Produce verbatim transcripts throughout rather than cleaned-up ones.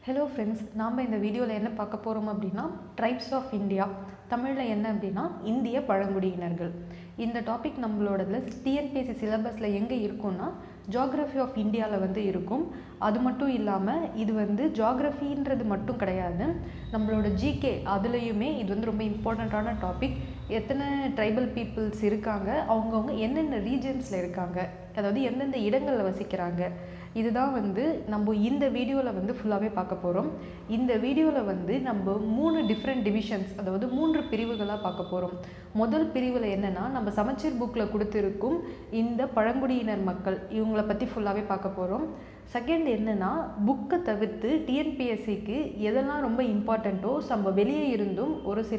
Hello friends, நாம இந்த வீடியோல என்ன பார்க்க போறோம் அப்படினா Tribes of India. தமிழ்ல என்ன அப்படினா இந்திய பழங்குடியினர்கள். இந்த டாபிக் நம்மளோடதுல T N P S C சிலபஸ்ல எங்க இருக்கும்னா Geography of Indiaல வந்து இருக்கும். அது மட்டும் இல்லாம இது வந்து ஜியோகிராஃபின்றது மட்டும் கிடையாது. நம்மளோட G K அதுலயுமே இது வந்து ரொம்ப இம்பார்ட்டன்ட்டான டாபிக். எத்தனை ட்ரைபல் பீப்புள்ஸ் இருக்காங்க, அவங்கவங்க என்னென்ன ரீஜன்ஸ்ல இருக்காங்க, அதாவது எந்தெந்த இடங்கள்ல வசிக்கிறாங்க, இதுதான் வந்து நம்ம இந்த வீடியோவில் வந்து ஃபுல்லாகவே பார்க்க போகிறோம். இந்த வீடியோவில் வந்து நம்ம மூணு டிஃப்ரெண்ட் டிவிஷன்ஸ், அதாவது மூன்று பிரிவுகளாக பார்க்க போகிறோம். முதல் பிரிவில் என்னென்னா நம்ம சமச்சீர் புக்கில் கொடுத்துருக்கும் இந்த பழங்குடியினர் மக்கள் இவங்களை பற்றி ஃபுல்லாகவே பார்க்க போகிறோம். செகண்ட் என்னென்னா புக்கை தவிர்த்து டிஎன்பிஎஸ்சிக்கு எதெல்லாம் ரொம்ப இம்பார்ட்டண்ட்டோ நம்ம வெளியே இருந்தும் ஒரு சில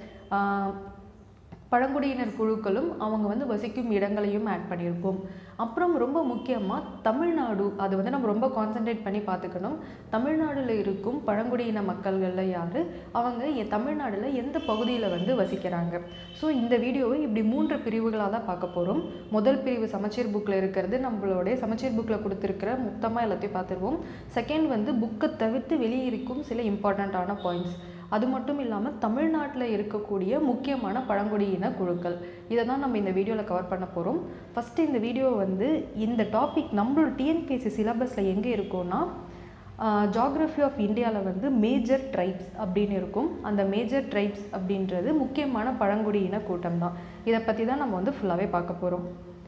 பழங்குடியினர் குழுக்களும் அவங்க வந்து வசிக்கும் இடங்களையும் ஆட் பண்ணியிருக்கோம். அப்புறம் ரொம்ப முக்கியமாக தமிழ்நாடு, அது வந்து நம்ம ரொம்ப கான்சென்ட்ரேட் பண்ணி பார்த்துக்கணும். தமிழ்நாட்டில் இருக்கும் பழங்குடியின மக்கள்களில் யார், அவங்க தமிழ்நாட்டில் எந்த பகுதியில் வந்து வசிக்கிறாங்க. ஸோ இந்த வீடியோவை இப்படி மூன்று பிரிவுகளாக தான் பார்க்க போகிறோம். முதல் பிரிவு சமச்சீர் புக்கில் இருக்கிறது, நம்மளுடைய சமச்சீர் புக்கில் கொடுத்துருக்கிற மொத்தமாக எல்லாத்தையும் பார்த்துருவோம். செகண்ட் வந்து புக்கை தவிர்த்து வெளியே இருக்கும் சில இம்பார்ட்டண்ட்டான பாயிண்ட்ஸ். அது மட்டும் இல்லாமல் தமிழ்நாட்டில் இருக்கக்கூடிய முக்கியமான பழங்குடியின குழுக்கள், இதை தான் நம்ம இந்த வீடியோவில் கவர் பண்ண போகிறோம். ஃபஸ்ட்டு இந்த வீடியோ வந்து இந்த டாபிக் நம்மளோட டிஎன்பிஎஸ்சி சிலபஸில் எங்கே இருக்கும்னா ஜியோகிராஃபி ஆஃப் இந்தியாவில் வந்து மேஜர் ட்ரைப்ஸ் அப்படின்னு இருக்கும். அந்த மேஜர் ட்ரைப்ஸ் அப்படின்றது முக்கியமான பழங்குடியின கூட்டம் தான். இதை பற்றி தான் நம்ம வந்து ஃபுல்லாகவே பார்க்க போகிறோம்.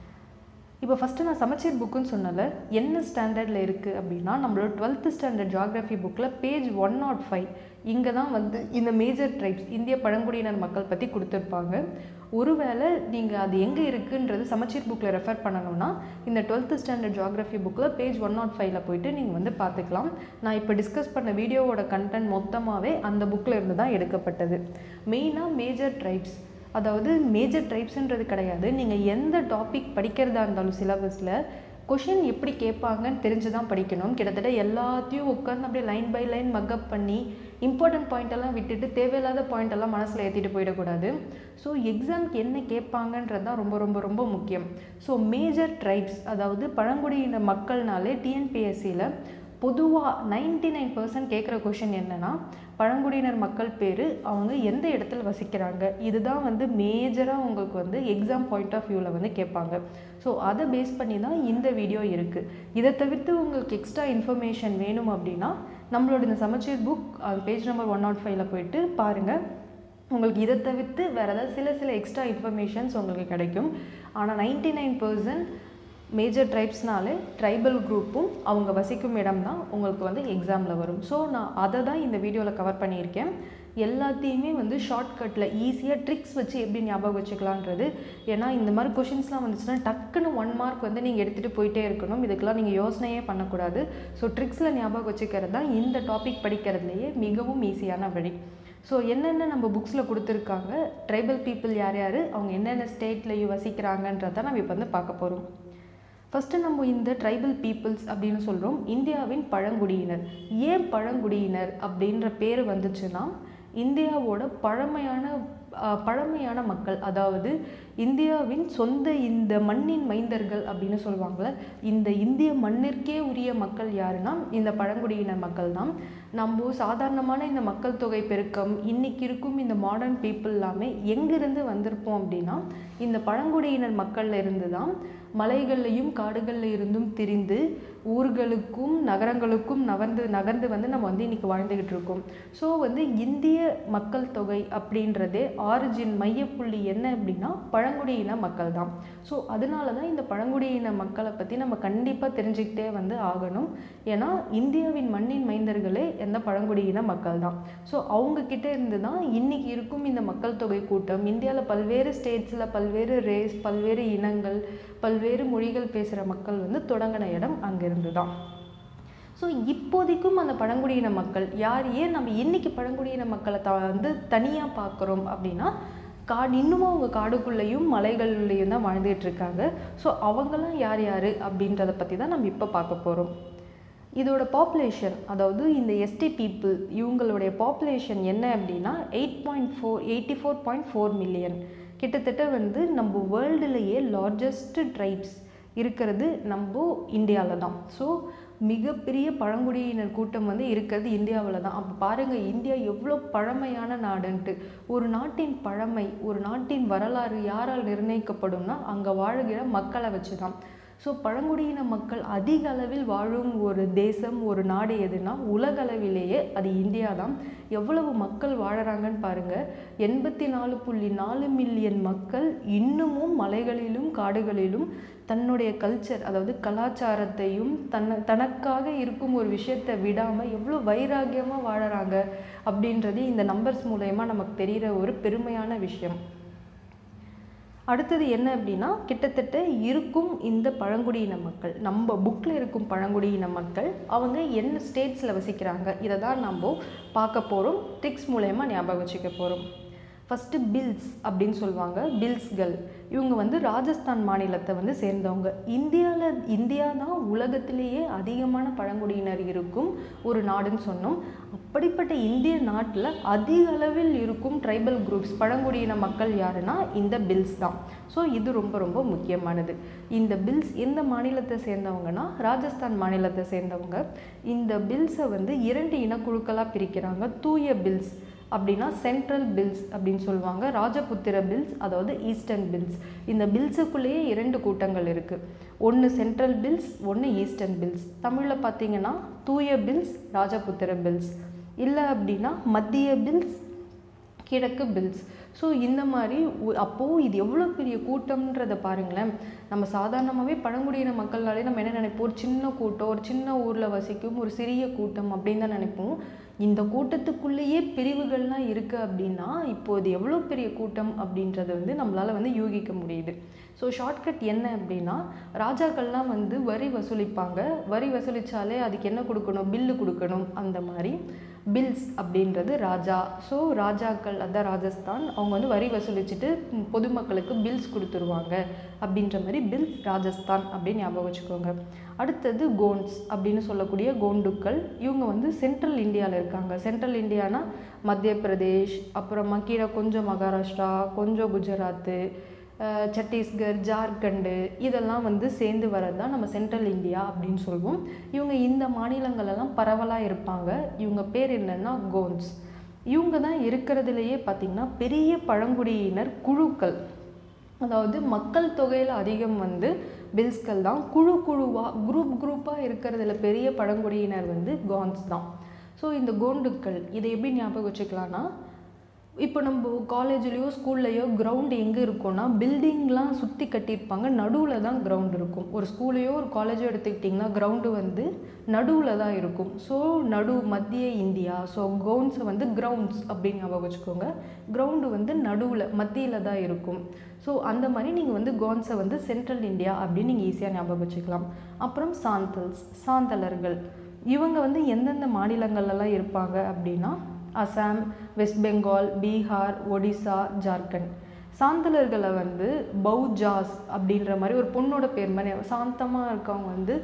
இப்போ ஃபஸ்ட்டு நான் சமச்சீர் புக்குன்னு சொன்னல என்ன ஸ்டாண்டர்டில் இருக்குது அப்படின்னா நம்மளோட டுவெல்த்து ஸ்டாண்டர்ட் ஜியோகிராஃபி புக்கில் பேஜ் ஒன் நாட் ஃபைவ் இங்கே தான் வந்து இந்த மேஜர் ட்ரைப்ஸ் இந்திய பழங்குடியினர் மக்கள் பற்றி கொடுத்துருப்பாங்க. ஒருவேளை நீங்கள் அது எங்கே இருக்குன்றது சமச்சீர் புக்கில் ரெஃபர் பண்ணணும்னா இந்த டுவெல்த்து ஸ்டாண்டர்ட் ஜியோகிராஃபி புக்கில் பேஜ் ஒன் நாட் ஃபைவ்ல போயிட்டு நீங்கள் வந்து பார்த்துக்கலாம். நான் இப்போ டிஸ்கஸ் பண்ண வீடியோவோட கண்டென்ட் மொத்தமாகவே அந்த புக்கில் இருந்து தான் எடுக்கப்பட்டது. மெயினாக மேஜர் ட்ரைப்ஸ், அதாவது மேஜர் ட்ரைப்ஸுன்றது கிடையாது, நீங்கள் எந்த டாபிக் படிக்கிறதா இருந்தாலும் சிலபஸில் கொஷின் எப்படி கேட்பாங்கன்னு தெரிஞ்சு தான் படிக்கணும். கிட்டத்தட்ட எல்லாத்தையும் உட்காந்து அப்படியே லைன் பை லைன் மக்கப் பண்ணி இம்பார்ட்டன்ட் பாயிண்டெல்லாம் விட்டுட்டு தேவையில்லாத பாயிண்டெல்லாம் மனசில் ஏற்றிட்டு போயிடக்கூடாது. ஸோ எக்ஸாம்க்கு என்ன கேட்பாங்கன்றது தான் ரொம்ப ரொம்ப ரொம்ப முக்கியம். ஸோ மேஜர் ட்ரைப்ஸ், அதாவது பழங்குடியின மக்கள்னாலே டிஎன்பிஎஸ்சியில் பொதுவாக நைன்டி நைன் பர்சன்ட் கேட்குற கொஷின் என்னென்னா பழங்குடியினர் மக்கள் பேர், அவங்க எந்த இடத்துல வசிக்கிறாங்க, இதுதான் வந்து மேஜராக உங்களுக்கு வந்து எக்ஸாம் பாயிண்ட் ஆஃப் வியூவில் வந்து கேட்பாங்க. ஸோ அதை பேஸ் பண்ணி தான் இந்த வீடியோ இருக்குது. இதை தவிர்த்து உங்களுக்கு எக்ஸ்ட்ரா இன்ஃபர்மேஷன் வேணும் அப்படின்னா நம்மளோட இந்த Samacheer book page number one nought ஃபைவ்ல போயிட்டு பாருங்கள். உங்களுக்கு இதை தவிர்த்து வேறு ஏதாவது சில சில எக்ஸ்ட்ரா இன்ஃபர்மேஷன்ஸ் உங்களுக்கு கிடைக்கும். ஆனால் நைன்டி நைன் பர்சன்ட் மேஜர் ட்ரைப்ஸ்னாலே ட்ரைபல் குரூப்பும் அவங்க வசிக்கும் இடம் தான் உங்களுக்கு வந்து எக்ஸாமில் வரும். ஸோ நான் அதை தான் இந்த வீடியோவில் கவர் பண்ணியிருக்கேன். எல்லாத்தையுமே வந்து ஷார்ட்கட்டில் ஈஸியாக ட்ரிக்ஸ் வச்சு எப்படி ஞாபகம் வச்சுக்கலான்றது. ஏன்னா இந்த மாதிரி கொஷின்ஸ்லாம் வந்துச்சுன்னா டக்குன்னு ஒன் மார்க் வந்து நீங்கள் எடுத்துகிட்டு போயிட்டே இருக்கணும். இதுக்கெல்லாம் நீங்கள் யோசனையே பண்ணக்கூடாது. ஸோ ட்ரிக்ஸில் ஞாபகம் வச்சுக்கிறது தான் இந்த டாபிக் படிக்கிறதுலையே மிகவும் ஈஸியான வழி. ஸோ என்னென்ன நம்ம புக்ஸில் கொடுத்துருக்காங்க, ட்ரைபல் பீப்புள் யார் யார், அவங்க என்னென்ன ஸ்டேட்லேயும் வசிக்கிறாங்கன்றதை நம்ம இப்போ வந்து பார்க்க போகிறோம். ஃபஸ்ட்டு நம்ம இந்த ட்ரைபல் பீப்புள்ஸ் அப்படின்னு சொல்கிறோம், இந்தியாவின் பழங்குடியினர். ஏன் பழங்குடியினர் அப்படின்ற பேர் வந்துச்சுன்னா இந்தியாவோட பழமையான பழமையான மக்கள், அதாவது இந்தியாவின் சொந்த இந்த மண்ணின் மைந்தர்கள் அப்படின்னு சொல்லுவாங்கள்ல, இந்த இந்திய மண்ணிற்கே உரிய மக்கள் யாருன்னா இந்த பழங்குடியினர் மக்கள் தான். நம்ம சாதாரணமான இந்த மக்கள் தொகை பெருக்கம் இன்றைக்கி இருக்கும் இந்த மாடர்ன் பீப்புள் எல்லாமே எங்கேருந்து வந்திருப்போம் அப்படின்னா இந்த பழங்குடியினர் மக்களில் இருந்து தான் மலைகள்லையும் காடுகளில் இருந்தும் திரிந்து ஊர்களுக்கும் நகரங்களுக்கும் நகர்ந்து நகர்ந்து வந்து நம்ம வந்து இன்றைக்கி வாழ்ந்துக்கிட்டு இருக்கோம். ஸோ வந்து இந்திய மக்கள் தொகை அப்படின்றதே ஆரிஜின் மையப்புள்ளி என்ன அப்படின்னா பழங்குடியின மக்கள் தான். ஸோ அதனால தான் இந்த பழங்குடியின மக்களை பற்றி நம்ம கண்டிப்பாக தெரிஞ்சுக்கிட்டே வந்து ஆகணும். ஏன்னா இந்தியாவின் மண்ணின் மைந்தர்களே எந்த பழங்குடியின மக்கள் தான். ஸோ அவங்கக்கிட்ட இருந்து தான் இன்றைக்கி இருக்கும் இந்த மக்கள் தொகை கூட்டம். இந்தியாவில் பல்வேறு ஸ்டேட்ஸில் பல்வேறு ரேஸ், பல்வேறு இனங்கள், பல்வேறு மொழிகள் பேசுகிற மக்கள் வந்து தொடங்கின இடம் அங்கிருந்து தான். ஸோ இப்போதைக்கும் அந்த பழங்குடியின மக்கள் யார், ஏன் நம்ம இன்றைக்கி பழங்குடியின மக்களை த வந்து தனியாக பார்க்குறோம் அப்படின்னா காடு இன்னமும் அவங்க காடுக்குள்ளேயும் மலைகள்லேயும் தான் வாழ்ந்துகிட்டு இருக்காங்க. ஸோ அவங்களாம் யார் யார் அப்படின்றத பற்றி தான் நம்ம இப்போ பார்க்க போகிறோம். இதோட பாப்புலேஷன், அதாவது இந்த எஸ்டி பீப்புள் இவங்களுடைய பாப்புலேஷன் என்ன அப்படின்னா eight point four eighty four point four million. கிட்டத்தட்ட வந்து நம்ம வேர்ல்டுலேயே லார்ஜஸ்ட் ட்ரைப்ஸ் இருக்கிறது நம்ம இந்தியாவில் தான். ஸோ மிகப்பெரிய பழங்குடியினர் கூட்டம் வந்து இருக்கிறது இந்தியாவில் தான். அப்போ பாருங்கள் இந்தியா எவ்வளோ பழமையான நாடுன்ட்டு. ஒரு நாட்டின் பழமை, ஒரு நாட்டின் வரலாறு யாரால் நிர்ணயிக்கப்படும்னா அங்கே வாழ்கிற மக்களை வச்சு தான். ஸோ பழங்குடியின மக்கள் அதிக அளவில் வாழும் ஒரு தேசம், ஒரு நாடு எதுனா உலகளவிலேயே அது இந்தியா தான். எவ்வளவு மக்கள் வாழறாங்கன்னு பாருங்கள். எண்பத்தி நாலு புள்ளி நாலு மில்லியன் மக்கள் இன்னமும் மலைகளிலும் காடுகளிலும் தன்னுடைய கல்ச்சர், அதாவது கலாச்சாரத்தையும் தன்னை தனக்காக இருக்கும் ஒரு விஷயத்தை விடாமல் எவ்வளோ வைராக்கியமாக வாழறாங்க அப்படின்றது இந்த நம்பர்ஸ் மூலயமா நமக்கு தெரிகிற ஒரு பெருமையான விஷயம். அடுத்தது என்ன அப்படின்னா, கிட்டத்தட்ட இருக்கும் இந்த பழங்குடியின மக்கள், நம்ம புக்கில் இருக்கும் பழங்குடியின மக்கள் அவங்க என்ன ஸ்டேட்ஸில் வசிக்கிறாங்க, இதை தான் நம்ம பார்க்க போகிறோம். ட்ரிக்ஸ் மூலயமா ஞாபகம் வச்சுக்க போகிறோம். ஃபஸ்ட்டு பில்ஸ் அப்படின்னு சொல்லுவாங்க. பில்ஸ்கள் இவங்க வந்து ராஜஸ்தான் மாநிலத்தை வந்து சேர்ந்தவங்க. இந்தியாவில் இந்தியா தான் உலகத்திலேயே அதிகமான பழங்குடியினர் இருக்கும் ஒரு நாடுன்னு சொன்னோம். அப்படிப்பட்ட இந்திய நாட்டில் அதிக அளவில் இருக்கும் ட்ரைபல் குரூப்ஸ், பழங்குடியின மக்கள் யாருன்னா இந்த பில்ஸ் தான். ஸோ இது ரொம்ப ரொம்ப முக்கியமானது. இந்த பில்ஸ் எந்த மாநிலத்தை சேர்ந்தவங்கன்னா ராஜஸ்தான் மாநிலத்தை சேர்ந்தவங்க. இந்த பில்ஸை வந்து இரண்டு இனக்குழுக்களாக பிரிக்கிறாங்க. தூய பில்ஸ் அப்படின்னா சென்ட்ரல் பில்ஸ் அப்படின்னு சொல்லுவாங்க. ராஜபுத்திர பில்ஸ், அதாவது ஈஸ்டர்ன் பில்ஸ். இந்த பில்ஸுக்குள்ளேயே இரண்டு கூட்டங்கள் இருக்குது. ஒன்று சென்ட்ரல் பில்ஸ், ஒன்று ஈஸ்டர்ன் பில்ஸ். தமிழில் பார்த்தீங்கன்னா தூய பில்ஸ், ராஜபுத்திர பில்ஸ். இல்லை அப்படின்னா மத்திய பில்ஸ், கிழக்கு பில்ஸ். ஸோ இந்த மாதிரி அப்போது இது எவ்வளோ பெரிய கூட்டம்ன்றதை பாருங்களேன். நம்ம சாதாரணமாகவே பழங்குடியின மக்கள்னாலே நம்ம என்ன நினைப்போம், ஒரு சின்ன கூட்டம், ஒரு சின்ன ஊரில் வசிக்கும் ஒரு சிறிய கூட்டம் அப்படின்னு தான் நினைப்போம். இந்த கூட்டத்துக்குள்ளேயே பிரிவுகள்லாம் இருக்குது அப்படின்னா இப்போது எவ்வளோ பெரிய கூட்டம் அப்படின்றத வந்து நம்மளால் வந்து யூகிக்க முடியுது. ஸோ ஷார்ட்கட் என்ன அப்படின்னா, ராஜாக்கள்லாம் வந்து வரி வசூலிப்பாங்க. வரி வசூலித்தாலே அதுக்கு என்ன கொடுக்கணும், பில்லு கொடுக்கணும். அந்த மாதிரி பில்ஸ் அப்படின்றது ராஜா. ஸோ ராஜாக்கள், அதான் ராஜஸ்தான், அவங்க வந்து வரி வசூலிச்சுட்டு பொதுமக்களுக்கு பில்ஸ் கொடுத்துருவாங்க. அப்படின்ற மாதிரி பில்ஸ் ராஜஸ்தான் அப்படின்னு ஞாபகம் வச்சுக்கோங்க. அடுத்தது கோண்ட்ஸ் அப்படின்னு சொல்லக்கூடிய கோண்டுக்கள். இவங்க வந்து சென்ட்ரல் இந்தியாவில் இருக்காங்க. சென்ட்ரல் இந்தியானா மத்திய பிரதேஷ், அப்புறமா கீழே கொஞ்சம் மகாராஷ்டிரா, கொஞ்சம் குஜராத்து, சத்தீஸ்கர், ஜார்க்கண்டு, இதெல்லாம் வந்து சேர்ந்து வரது தான் நம்ம சென்ட்ரல் இந்தியா அப்படின்னு சொல்லுவோம். இவங்க இந்த மாநிலங்களெல்லாம் பரவலாக இருப்பாங்க. இவங்க பேர் என்னென்னா கோண்ட்ஸ். இவங்க தான் இருக்கிறதுலையே பார்த்திங்கன்னா பெரிய பழங்குடியினர் குழுக்கள். அதாவது மக்கள் தொகையில் அதிகம் வந்து பில்ஸ்கள் தான். குழு குழுவாக குரூப் குரூப்பாக இருக்கிறதுல பெரிய பழங்குடியினர் வந்து கோண்ட்ஸ் தான். ஸோ இந்த கோண்டுக்கள் இதை எப்படி ஞாபகம் வச்சுக்கலான்னா, இப்போ நம்ம காலேஜ்லேயோ ஸ்கூல்லையோ கிரவுண்டு எங்கே இருக்கும்னா பில்டிங்லாம் சுற்றி கட்டியிருப்பாங்க, நடுவில் தான் கிரவுண்ட் இருக்கும். ஒரு ஸ்கூலையோ ஒரு காலேஜோ எடுத்துக்கிட்டிங்கன்னா கிரவுண்டு வந்து நடுவில் தான் இருக்கும். ஸோ நடு மத்திய இந்தியா. ஸோ கவுன்ஸை வந்து கிரவுண்ட்ஸ் அப்படின்னு ஞாபகம் வச்சுக்கோங்க. கிரவுண்டு வந்து நடுவில் மத்தியில் தான் இருக்கும். ஸோ அந்த மாதிரி நீங்கள் வந்து கோன்ஸை வந்து சென்ட்ரல் இந்தியா அப்படின்னு நீங்கள் ஈஸியாக ஞாபகம் வச்சுக்கலாம். அப்புறம் சாந்தல்ஸ், சாந்தலர்கள். இவங்க வந்து எந்தெந்த மாநிலங்கள்லாம் இருப்பாங்க அப்படின்னா அசாம், வெஸ்ட் பெங்கால், பீகார், ஒடிசா, ஜார்க்கண்ட். சாந்தலர்களை வந்து பௌஜாஸ் அப்படின்ற மாதிரி ஒரு பொண்ணோட பேர் மாதிரி சாந்தமாக இருக்கவங்க வந்து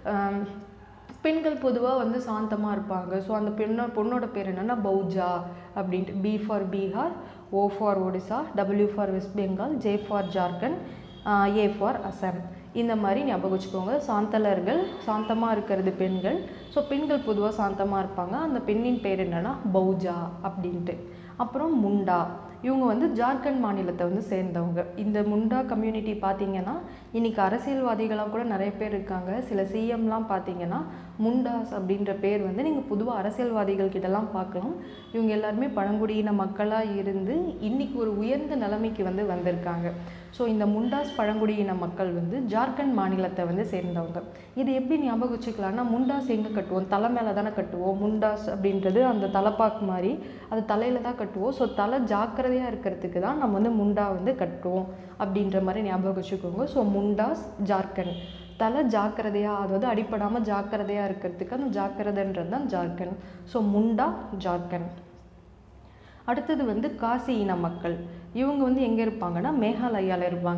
பெண்கள் பொதுவாக வந்து சாந்தமாக இருப்பாங்க. ஸோ அந்த பெண்ணோ பொண்ணோட பேர் என்னென்னா பௌஜா அப்படின்ட்டு. B for Bihar, O for Odisha, W for West Bengal, J for Jharkhand, A for Assam. இந்த மாதிரி ஞாபகம் வச்சுக்கோங்க. சாந்தலர்கள் சாந்தமாக இருக்கிறது பெண்கள். ஸோ பெண்கள் பொதுவாக சாந்தமாக இருப்பாங்க. அந்த பெண்ணின் பேர் என்னென்னா பௌஜா அப்படின்ட்டு. அப்புறம் முண்டா, இவங்க வந்து ஜார்க்கண்ட் மாநிலத்தை வந்து சேர்ந்தவங்க. இந்த முண்டா கம்யூனிட்டி பார்த்திங்கன்னா இன்றைக்கி அரசியல்வாதிகளாக கூட நிறைய பேர் இருக்காங்க. சில சிஎம்லாம் பார்த்திங்கன்னா முண்டாஸ் அப்படின்ற பேர் வந்து நீங்கள் பொதுவாக அரசியல்வாதிகள் கிட்டலாம் பார்க்கலாம். இவங்க எல்லாருமே பழங்குடியின மக்களாக இருந்து இன்றைக்கி ஒரு உயர்ந்த நிலைமைக்கு வந்து வந்திருக்காங்க. ஸோ இந்த முண்டாஸ் பழங்குடியின மக்கள் வந்து ஜார்க்கண்ட் மாநிலத்தை வந்து சேர்ந்தவங்க. இது எப்படி ஞாபகம் வச்சுக்கலாம்னா, முண்டாஸ் எங்கே கட்டுவோம், தலை மேலே தானே கட்டுவோம். முண்டாஸ் அப்படின்றது அந்த தலைப்பாக்கு மாதிரி அது தலையில் தான் கட்டுவோம். ஸோ தலை ஜாக்கிரதையாக இருக்கிறதுக்கு தான் நம்ம வந்து முண்டா வந்து கட்டுவோம் அப்படின்ற மாதிரி ஞாபகம் வச்சுக்கோங்க. ஸோ முண்டாஸ் ஜார்க்கண்ட், தலை ஜாக்கிரதையாக, அதாவது அடிப்படாமல் ஜாக்கிரதையாக இருக்கிறதுக்கு அந்த ஜாக்கிரதைன்றது தான் ஜார்க்கண்ட். ஸோ முண்டா ஜார்க்கண்ட். அடுத்தது வந்து காசி இன மக்கள். இவங்க வந்து எங்கே இருப்பாங்கன்னா மேகாலயாவில் இருப்பாங்க.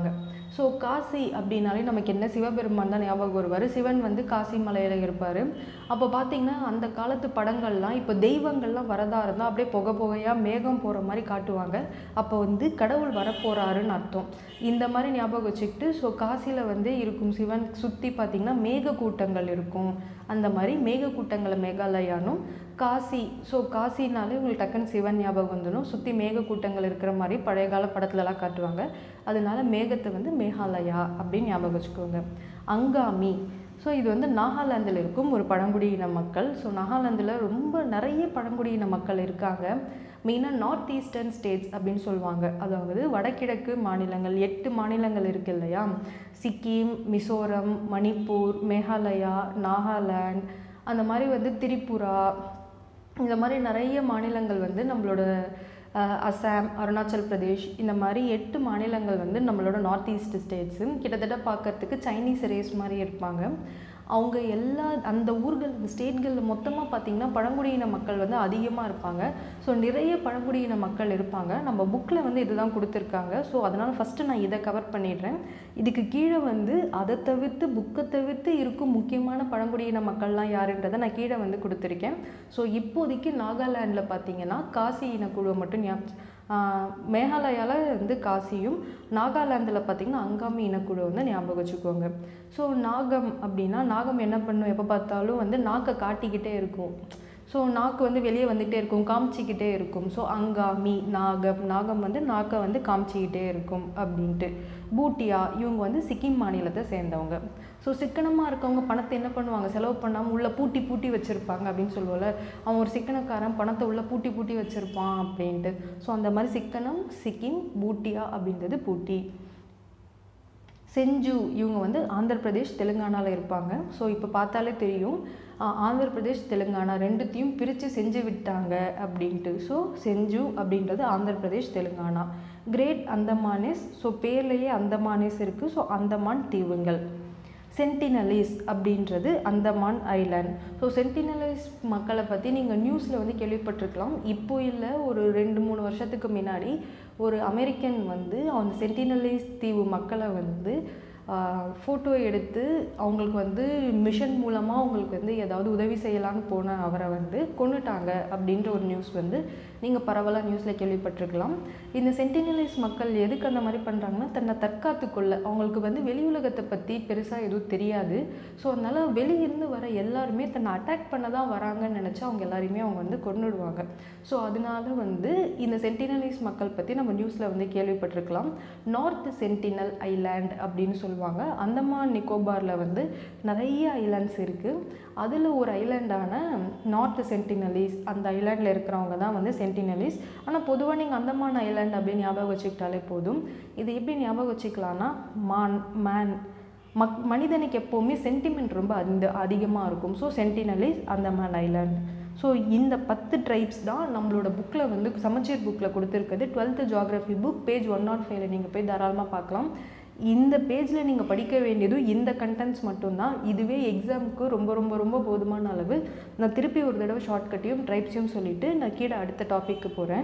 ஸோ காசி அப்படின்னாலே நமக்கு என்ன சிவபெருமான் தான் ஞாபகம் வருவார். சிவன் வந்து காசி மலையில் இருப்பார். அப்போ பார்த்திங்கன்னா அந்த காலத்து படங்கள்லாம் இப்போ தெய்வங்கள்லாம் வரதா இருந்தால் அப்படியே புகை புகையாக மேகம் போகிற மாதிரி காட்டுவாங்க. அப்போ வந்து கடவுள் வரப்போகிறாருன்னு அர்த்தம். இந்த மாதிரி ஞாபகம் வச்சுக்கிட்டு ஸோ காசியில் வந்து இருக்கும் சிவன் சுற்றி பார்த்திங்கன்னா மேக கூட்டங்கள் இருக்கும். அந்த மாதிரி மேக கூட்டங்களை மேகாலயானும் காசி, ஸோ காசினாலே உங்களுக்கு டக்குன்னு சிவன் ஞாபகம் வந்துடும். சுற்றி மேக கூட்டங்கள் இருக்கிற மாதிரி பழைய கால படத்துலலாம் காட்டுவாங்க. அதனால மேகத்தை வந்து மேகாலயா அப்படின்னு ஞாபகம் வச்சுக்கோங்க. அங்காமி, ஸோ இது வந்து நாகாலாந்தில் இருக்கும் ஒரு பழங்குடியின மக்கள். ஸோ நாகாலாந்தில் ரொம்ப நிறைய பழங்குடியின மக்கள் இருக்காங்க. மெயினாக நார்த் ஈஸ்டர்ன் ஸ்டேட்ஸ் அப்படின்னு சொல்லுவாங்க. அதாவது வடகிழக்கு மாநிலங்கள், எட்டு மாநிலங்கள் இருக்குது இல்லையா, சிக்கிம், மிசோரம், மணிப்பூர், மேகாலயா, நாகாலாந்து, அந்த மாதிரி வந்து திரிபுரா, இந்த மாதிரி நிறைய மாநிலங்கள் வந்து நம்மளோட அசாம், அருணாச்சல் பிரதேஷ், இந்த மாதிரி எட்டு மாநிலங்கள் வந்து நம்மளோட நார்த் ஈஸ்ட் ஸ்டேட்ஸு. கிட்டத்தட்ட பார்க்குறதுக்கு சைனீஸ் ரேஸ் மாதிரி இருப்பாங்க. அவங்க எல்லா அந்த ஊர்கள் ஸ்டேட்களில் மொத்தமாக பார்த்திங்கன்னா பழங்குடியின மக்கள் வந்து அதிகமாக இருப்பாங்க. ஸோ நிறைய பழங்குடியின மக்கள் இருப்பாங்க. நம்ம புக்கில் வந்து இதுதான் கொடுத்துருக்காங்க. ஸோ அதனால் ஃபஸ்ட்டு நான் இதை கவர் பண்ணிடுறேன். இதுக்கு கீழே வந்து அதை தவிர்த்து புக்கை தவிர்த்து இருக்கும் முக்கியமான பழங்குடியின மக்கள்லாம் யாருன்றதை நான் கீழே வந்து கொடுத்துருக்கேன். ஸோ இப்போதைக்கு நாகாலாண்டில் பார்த்திங்கன்னா காசி இனக்குழுவை மட்டும் ஞாபகம், மேகாலயாவில் வந்து காசியும், நாகாலாந்தில் பார்த்திங்கன்னா அங்காமி இனக்குழு வந்து ஞாபகம் வச்சுக்கோங்க. ஸோ நாகம் அப்படின்னா நாகம் என்ன பண்ணும், எப்போ பார்த்தாலும் வந்து நாக்கை காட்டிக்கிட்டே இருக்கும். ஸோ நாக்கு வந்து வெளியே வந்துகிட்டே இருக்கும், காமிச்சிக்கிட்டே இருக்கும். ஸோ அங்காமி நாகம், நாகம் வந்து நாக்கை வந்து காமிச்சிக்கிட்டே இருக்கும் அப்படின்ட்டு. பூட்டியா, இவங்க வந்து சிக்கிம் மாநிலத்தை சேர்ந்தவங்க. ஸோ சிக்கனமாக இருக்கவங்க பணத்தை என்ன பண்ணுவாங்க, செலவு பண்ணாமல் உள்ளே பூட்டி பூட்டி வச்சுருப்பாங்க அப்படின்னு சொல்லுவோம்ல, அவன் ஒரு சிக்கனக்காரன் பணத்தை உள்ளே பூட்டி பூட்டி வச்சுருப்பான் அப்படின்ட்டு. ஸோ அந்த மாதிரி சிக்கனம் சிக்கிம், பூட்டியா அப்படின்றது பூட்டி. செஞ்சு, இவங்க வந்து ஆந்திர பிரதேஷ், தெலுங்கானாவில் இருப்பாங்க. ஸோ இப்போ பார்த்தாலே தெரியும் ஆந்திர பிரதேஷ் தெலுங்கானா ரெண்டுத்தையும் பிரித்து செஞ்சு விட்டாங்க அப்படின்ட்டு. ஸோ செஞ்சு அப்படின்றது ஆந்திர பிரதேஷ், தெலுங்கானா. கிரேட் அந்தமானிஸ், ஸோ பேர்லேயே அந்தமானிஸ் இருக்குது. ஸோ அந்தமான் தீவுகள். சென்டினலிஸ் அப்படின்றது அந்தமான் ஐலாண்ட். ஸோ சென்டினலிஸ் மக்களை பற்றி நீங்கள் நியூஸில் வந்து கேள்விப்பட்டிருக்கலாம். இப்போ இல்லை, ஒரு ரெண்டு மூணு வருஷத்துக்கு முன்னாடி ஒரு அமெரிக்கன் வந்து அந்த சென்டினலிஸ் தீவு மக்களை வந்து ஃபோட்டோ எடுத்து அவங்களுக்கு வந்து மிஷன் மூலமாக அவங்களுக்கு வந்து ஏதாவது உதவி செய்யலான்னு போன அவரை வந்து கொன்னுட்டாங்க அப்படின்ற ஒரு நியூஸ் வந்து நீங்கள் பரவலாக நியூஸில் கேள்விப்பட்டிருக்கலாம். இந்த சென்டினலிஸ் மக்கள் எதுக்கு அந்த மாதிரி பண்ணுறாங்கன்னா, தன்னை தற்காத்துக்கொள்ள, அவங்களுக்கு வந்து வெளி உலகத்தை பற்றி பெருசாக எதுவும் தெரியாது. ஸோ அதனால் வெளியிருந்து வர எல்லாருமே தன்னை அட்டாக் பண்ண தான் வராங்கன்னு நினச்சி அவங்க எல்லாருமே அவங்க வந்து கொன்னுடுவாங்க. ஸோ அதனால வந்து இந்த சென்டினலிஸ் மக்கள் பற்றி நம்ம நியூஸில் வந்து கேள்விப்பட்டிருக்கலாம். நார்த் சென்டினல் ஐலாண்ட் அப்படின்னு சொல்லுவாங்க. அந்தமான் நிக்கோபாரில் வந்து நிறைய ஐலாண்ட்ஸ் இருக்குது. அதில் ஒரு ஐலாண்டான நார்த் சென்டினலிஸ், அந்த ஐலாண்டில் இருக்கிறவங்க தான் வந்து சென்டினலிஸ். ஆனால் பொதுவாக நீங்கள் அந்தமான் ஐலாண்ட் அப்படின்னு ஞாபகம் வச்சுக்கிட்டாலே போதும். இது எப்படி ஞாபகம் வச்சுக்கலான்னா, மான் மேன் மக் மனிதனுக்கு எப்போவுமே சென்டிமெண்ட் ரொம்ப அந்த அதிகமாக இருக்கும். So Sentinelese, Andaman island. So இந்த பத்து ட்ரைப்ஸ் தான் நம்மளோட புக்கில் வந்து சமச்சீர் புக்கில் கொடுத்துருக்குது. Twelfth geography book page one nought ஃபைவ்ல நீங்கள் போய் தாராளமாக பார்க்கலாம். இந்த பேஜில் நீங்கள் படிக்க வேண்டியதும் இந்த கண்டென்ட்ஸ் மட்டும்தான். இதுவே எக்ஸாமுக்கு ரொம்ப ரொம்ப ரொம்ப போதுமான அளவு. நான் திருப்பி ஒரு தடவை ஷார்ட்கட்டையும் ட்ரைப்ஸையும் சொல்லிவிட்டு நான் கீழே அடுத்த டாப்பிக்கு போகிறேன்.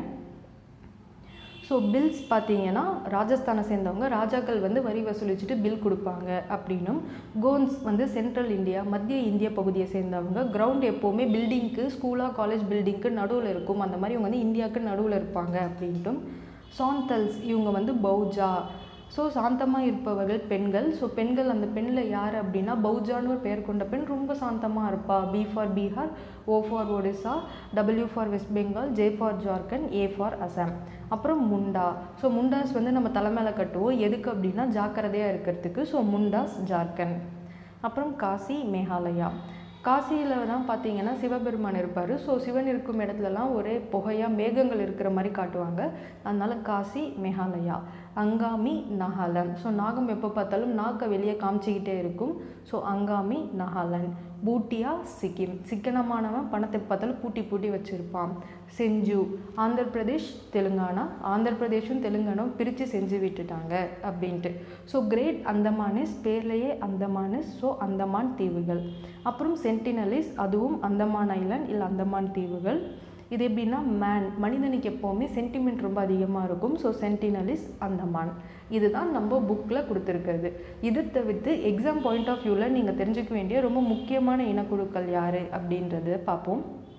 ஸோ பில்ஸ் பார்த்தீங்கன்னா ராஜஸ்தானை சேர்ந்தவங்க, ராஜாக்கள் வந்து வரி வசூலிச்சுட்டு பில் கொடுப்பாங்க அப்படின்னும். கோன்ஸ் வந்து சென்ட்ரல் இந்தியா, மத்திய இந்திய பகுதியை சேர்ந்தவங்க. கிரவுண்ட் எப்போவுமே பில்டிங்க்கு, ஸ்கூலாக காலேஜ் பில்டிங்க்கு நடுவில் இருக்கும். அந்த மாதிரி இவங்க வந்து இந்தியாவுக்கு நடுவில் இருப்பாங்க அப்படின்ட்டும். சாந்தல்ஸ், இவங்க வந்து பௌஜா. ஸோ சாந்தமாக இருப்பவர்கள் பெண்கள். ஸோ பெண்கள், அந்த பெண்ணில் யார் அப்படின்னா பௌஜான்னு ஒரு பெயர் கொண்ட பெண் ரொம்ப சாந்தமாக இருப்பா. B for Bihar, O for Odisha, W for West Bengal, J for Jharkhand, A for Assam. அப்புறம் முண்டா. ஸோ முண்டாஸ் வந்து நம்ம தலைமையில கட்டுவோம். எதுக்கு அப்படின்னா ஜாக்கிரதையாக இருக்கிறதுக்கு. ஸோ முண்டாஸ் ஜார்க்கண்ட். அப்புறம் காசி, மேகாலயா. காசியில் தான் பார்த்தீங்கன்னா சிவபெருமான் இருப்பார். ஸோ சிவன் இருக்கும் இடத்துலலாம் ஒரே புகையாக மேகங்கள் இருக்கிற மாதிரி காட்டுவாங்க. அதனால் காசி, மேகாலயா. அங்காமி, நாகாலாந்து. ஸோ நாகம் எப்போ பார்த்தாலும் நாக்கை வெளியே காமிச்சிக்கிட்டே இருக்கும். ஸோ அங்காமி, நாகாலாந்து. பூட்டியா, சிக்கிம். சிக்கனமானவன் பணத்தை பார்த்தாலும் பூட்டி பூட்டி வச்சுருப்பான். செஞ்சு, ஆந்திர பிரதேஷ், தெலுங்கானா. ஆந்திர பிரதேஷும் தெலுங்கானாவும் பிரித்து செஞ்சு விட்டுட்டாங்க அப்படின்ட்டு. ஸோ கிரேட் அந்தமானிஸ், பேர்லேயே அந்தமானிஸ். ஸோ அந்தமான் தீவுகள். அப்புறம் சென்டினலிஸ், அதுவும் அந்தமான் ஐலாண்ட் இல்லை அந்தமான் தீவுகள். இது எப்படின்னா மேன், மனிதனுக்கு எப்போவுமே சென்டிமெண்ட் ரொம்ப அதிகமாக இருக்கும். So Sentinelese Andaman. இதுதான் நம்ம புக்கில் கொடுத்துருக்கிறது. இது தவிர்த்து எக்ஸாம் பாயிண்ட் ஆஃப் வியூவில் நீங்கள் தெரிஞ்சுக்க வேண்டிய ரொம்ப முக்கியமான இனக்குழுக்கள் யார் அப்படின்றத பார்ப்போம்.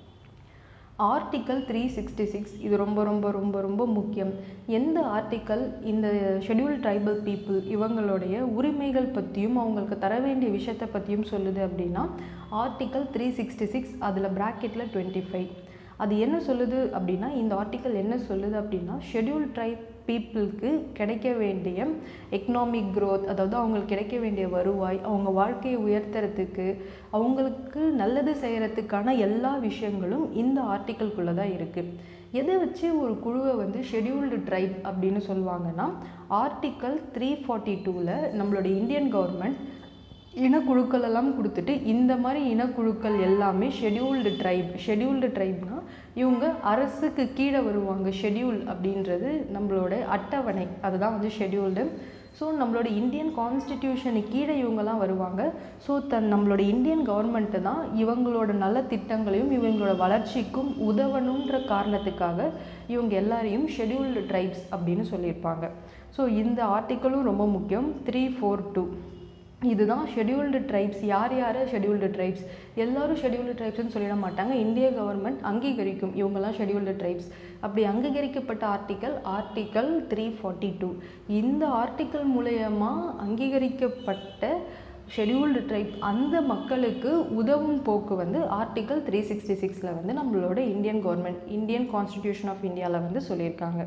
ஆர்டிக்கல் த்ரீ சிக்ஸ்டி சிக்ஸ் இது ரொம்ப ரொம்ப ரொம்ப ரொம்ப முக்கியம். எந்த ஆர்டிக்கல் இந்த ஷெட்யூல்ட் ட்ரைபல் பீப்புள் இவங்களுடைய உரிமைகள் பற்றியும் அவங்களுக்கு தர வேண்டிய விஷயத்தை பற்றியும் சொல்லுது அப்படின்னா ஆர்டிக்கல் த்ரீ சிக்ஸ்டி சிக்ஸ் அதில் ப்ராக்கெட்டில் டுவெண்ட்டி ஃபைவ். அது என்ன சொல்லுது அப்படின்னா, இந்த ஆர்டிக்கல் என்ன சொல்லுது அப்படின்னா, ஷெட்யூல்ட் ட்ரைப் பீப்புளுக்கு கிடைக்க வேண்டிய எக்கனாமிக் க்ரோத், அதாவது அவங்களுக்கு கிடைக்க வேண்டிய வருவாய், அவங்க வாழ்க்கையை உயர்த்துறதுக்கு, அவங்களுக்கு நல்லது செய்கிறதுக்கான எல்லா விஷயங்களும் இந்த ஆர்டிக்கல்குள்ளே தான் இருக்குது. எதை வச்சு ஒரு குழுவை வந்து ஷெட்யூல்டு ட்ரைப் அப்படின்னு சொல்லுவாங்கன்னா, ஆர்டிக்கல் த்ரீ ஃபார்ட்டி டூவில் நம்மளுடைய இந்தியன் கவர்மெண்ட் இனக்குழுக்கள் எல்லாம் கொடுத்துட்டு இந்த மாதிரி இனக்குழுக்கள் எல்லாமே ஷெட்யூல்டு ட்ரைப். ஷெட்யூல்டு ட்ரைப்னா இவங்க அரசுக்கு கீழே வருவாங்க. ஷெட்யூல் அப்படின்றது நம்மளோட அட்டவணை, அதுதான் வந்து ஷெட்யூல்டு. ஸோ நம்மளோட இந்தியன் கான்ஸ்டிடியூஷனுக்கு கீழே இவங்கெல்லாம் வருவாங்க. ஸோ தன் நம்மளோட இந்தியன் கவர்மெண்ட்டு தான் இவங்களோட நல்ல திட்டங்களையும் இவங்களோட வளர்ச்சிக்கும் உதவணுன்ற காரணத்துக்காக இவங்க எல்லாரையும் ஷெட்யூல்டு ட்ரைப்ஸ் அப்படின்னு சொல்லியிருப்பாங்க. ஸோ இந்த ஆர்டிக்கலும் ரொம்ப முக்கியம். த்ரீ ஃபோர் டூ இதுதான் ஷெட்யூல்டு ட்ரைப்ஸ். யார் யார் ஷெட்யூல்டு ட்ரைப்ஸ்? எல்லோரும் ஷெட்யூல்டு ட்ரைப்ஸ்னு சொல்லிட மாட்டாங்க. இந்திய கவர்மெண்ட் அங்கீகரிக்கும் இவங்கெல்லாம் ஷெட்யூல்டு ட்ரைப்ஸ். அப்படி அங்கீகரிக்கப்பட்ட article article three forty two. இந்த ஆர்டிக்கல் மூலயமா அங்கீகரிக்கப்பட்ட ஷெட்யூல்டு ட்ரைப் அந்த மக்களுக்கு உதவும் போக்கு வந்து ஆர்டிக்கல் த்ரீ சிக்ஸ்டி சிக்ஸில் வந்து நம்மளோட Indian government Indian constitution of இந்தியாவில் வந்து சொல்லியிருக்காங்க.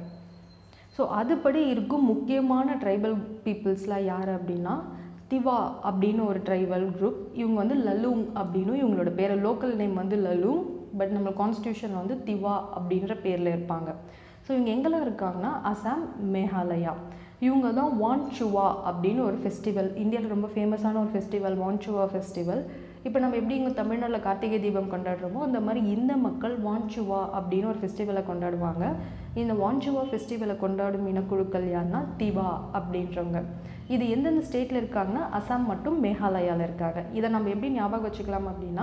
ஸோ அதுபடி இருக்கும் முக்கியமான ட்ரைபல் பீப்புள்ஸ்லாம் யார் அப்படின்னா, திவா அப்படின்னு ஒரு ட்ரைபல் குரூப். இவங்க வந்து லலுங் அப்படின்னு இவங்களோட பேர், லோக்கல் நேம் வந்து லலுங், பட் நம்ம கான்ஸ்டியூஷனில் வந்து திவா அப்படின்ற பேரில் இருப்பாங்க. ஸோ இவங்க எங்கெல்லாம் இருக்காங்கன்னா அசாம், மேகாலயா. இவங்க தான் வான்சுவா அப்படின்னு ஒரு ஃபெஸ்டிவல், இந்தியாவில் ரொம்ப ஃபேமஸான ஒரு ஃபெஸ்டிவல் வான்சுவா ஃபெஸ்டிவல். இப்போ நம்ம எப்படி இங்கே தமிழ்நாட்டில் கார்த்திகை தீபம் கொண்டாடுறோமோ அந்த மாதிரி இந்த மக்கள் வான்சுவா அப்படின்னு ஒரு ஃபெஸ்டிவலை கொண்டாடுவாங்க. இந்த வான்சுவா ஃபெஸ்டிவலை கொண்டாடும் இனக்குழுக்கள் யாருன்னா திவா அப்படின்றவங்க. இது எந்தெந்த ஸ்டேட்டில் இருக்காங்கன்னா அசாம் மற்றும் மேகாலயாவில் இருக்காங்க. இதை நம்ம எப்படி ஞாபகம் வச்சுக்கலாம் அப்படின்னா,